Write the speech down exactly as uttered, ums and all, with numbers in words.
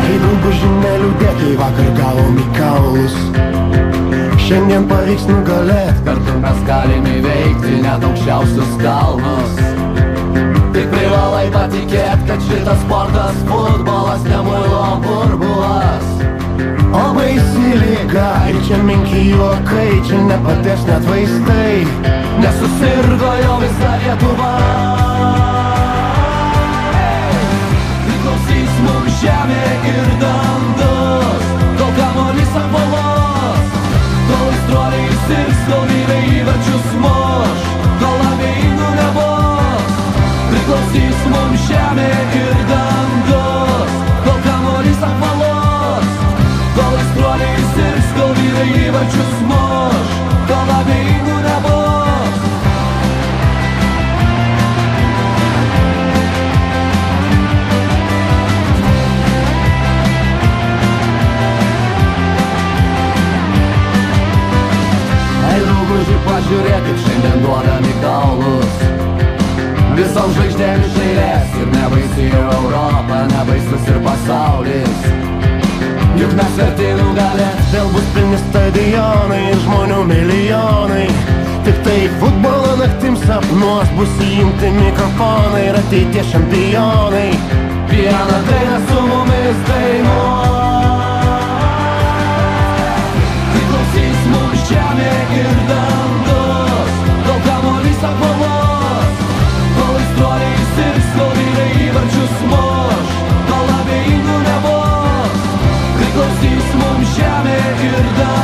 Ei, drauguži, neliūdėk, kai vakar gavom į kaulus. Šiandien pavyks nugalėt, kartu mes galime įveikti net aukščiausius kalnus. Tik privalai patikėt, kad šitas sportas futbolas ne muilo burbulas. O baisi lyga, ir čia menki juokai, čia nepadės net vaistai, nesusirgo jau visa Lietuva. Priklausys mums žemė ir dangus, kol kamuolys apvalos, kol aistruoliai sirgs, kol vyrai įvarčius muš, kol abejingų nebus. Priklausys mums žemė ir dangus, kol kamuolys apvalos, kol aistruoliai sirgs, kol vyrai įvarčius muš, kol abejingų nebus. Ei, drauguži, pažiūrėkit, šiandien duodami kaulus visom žvaigždėm iš eilės. Ir nebaisi Europa, nebaisus ir pasaulis, juk mes verti nugalėt. Vėl bus pilni stadionai ir žmonių milijonai. Tik tai futbolo naktim sapnuos bus įjungti mikrofonai ir ateities čempionai. Vieną dainą su mumis dainuos. Priklausys mums žemė ir dangus, kol kamuolys apvalos, kol aistruoliai sirgs, kol vyrai įvarčius muš, kol abejingų nebus. Priklausys mums žemė ir dangus.